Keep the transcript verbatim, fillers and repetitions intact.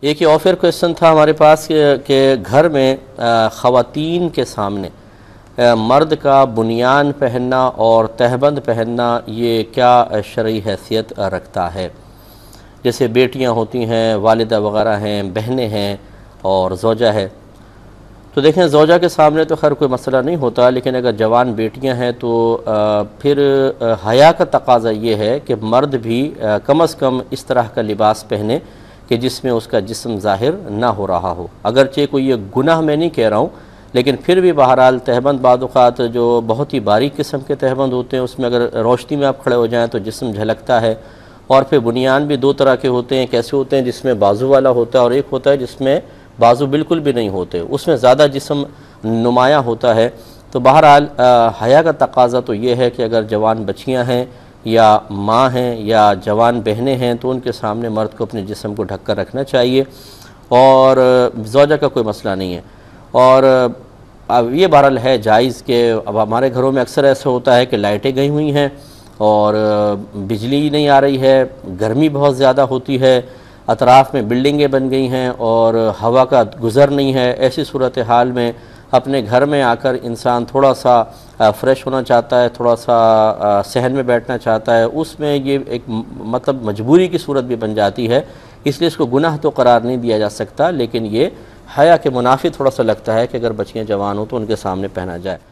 ایک یہ offer question تھا ہمارے پاس کہ گھر میں خواتین کے سامنے مرد کا بنیان پہننا اور تہبند پہننا یہ کیا شرعی حیثیت رکھتا ہے؟ جیسے بیٹیاں ہوتی ہیں، والدہ وغیرہ ہیں، بہنیں ہیں اور زوجہ ہے. تو دیکھیں زوجہ کے سامنے تو خیر کوئی مسئلہ نہیں ہوتا، لیکن اگر جوان بیٹیاں ہیں تو پھر حیا کا تقاضا یہ ہے کہ مرد بھی کم از کم اس طرح کا لباس پہنے کہ جس میں اس کا جسم ظاہر نہ ہو رہا ہو. اگرچہ کوئی یہ گناہ میں نہیں کہہ رہا ہوں، لیکن پھر بھی بہرحال تہبند بعض اوقات جو بہت ہی باریک قسم کے تہبند ہوتے ہیں، اس میں اگر روشنی میں آپ کھڑے ہو جائیں تو جسم جھلکتا ہے. اور پھر بنیان بھی دو طرح کے ہوتے ہیں، کیسے ہوتے ہیں جس میں بازو والا ہوتا ہے اور ایک ہوتا ہے جس میں بازو بالکل بھی نہیں ہوتے، اس میں زیادہ جسم نمایاں ہوتا ہے. تو بہرحال حیا کا تقاضا تو یہ ہے کہ اگر جوان بچیاں ہیں یا ماں ہیں یا جوان بہنیں ہیں تو ان کے سامنے مرد کو اپنے جسم کو ڈھک کر رکھنا چاہیے، اور زوجہ کا کوئی مسئلہ نہیں ہے. اور اب یہ بہرحال ہے جائز کہ اب ہمارے گھروں میں اکثر ایسا ہوتا ہے کہ لائٹیں گئی ہوئی ہیں اور بجلی نہیں آ رہی ہے، گرمی بہت زیادہ ہوتی ہے، اطراف میں بلڈنگیں بن گئی ہیں اور ہوا کا گزر نہیں ہے. ایسی صورتحال میں اپنے گھر میں آ کر انسان تھوڑا سا فریش ہونا چاہتا ہے، تھوڑا سا صحن میں بیٹھنا چاہتا ہے، اس میں یہ ایک مطلب مجبوری کی صورت بھی بن جاتی ہے. اس لیے اس کو گناہ تو قرار نہیں دیا جا سکتا، لیکن یہ حیا کے منافی تھوڑا سا لگتا ہے کہ اگر بچیاں جوان ہوں تو ان کے سامنے پہنا جائے.